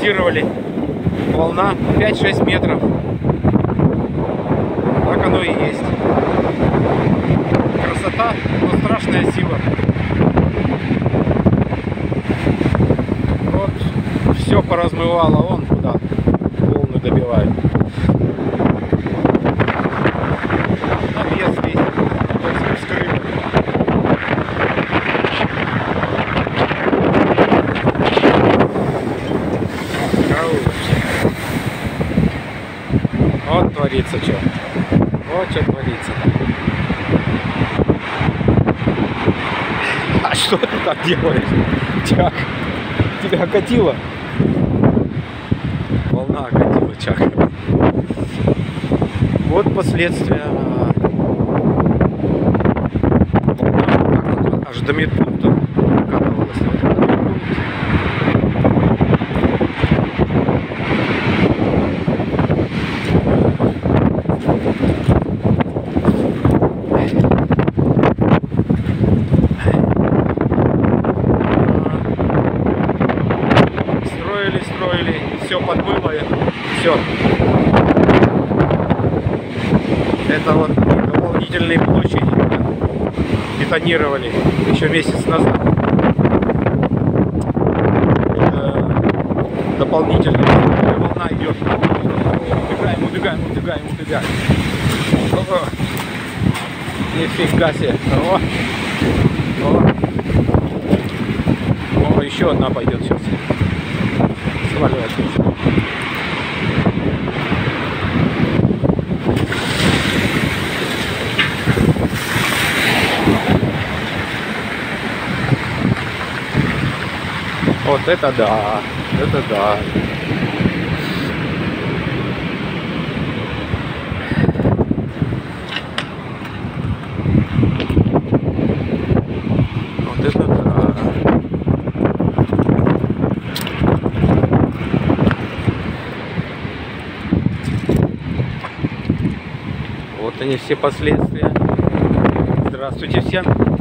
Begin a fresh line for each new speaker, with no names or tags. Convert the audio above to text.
прогнозировали. Волна 5-6 метров. Так оно и есть. Красота, но страшная сила. Вот все поразмывало, он куда волны добивает. Навес весь. Вот творится что. Вот что творится. А что ты так делаешь? Чак, тебя окатило? Волна окатила, Чак. Вот последствия. Волна вот аж до медпункта окатывалась. Строили, все подмыло, все. Это вот дополнительные площади бетонировали еще месяц назад. Дополнительная волна идет. Убегаем. Ого. Нифига себе. О, еще одна пойдет сейчас. Вот это да, это да. Вот это да. Вот они все последствия. Здравствуйте всем.